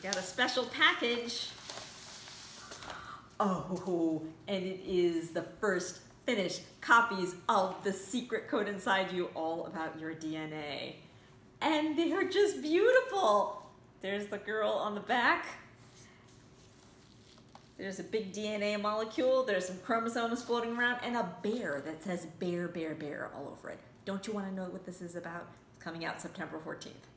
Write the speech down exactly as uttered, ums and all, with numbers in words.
got a special package. Oh, and it is the first finished copies of The Secret Code Inside You, all about your D N A. And they are just beautiful. There's the girl on the back. There's a big D N A molecule. There's some chromosomes floating around and a bear that says bear, bear, bear all over it. Don't you want to know what this is about? It's coming out September fourteenth.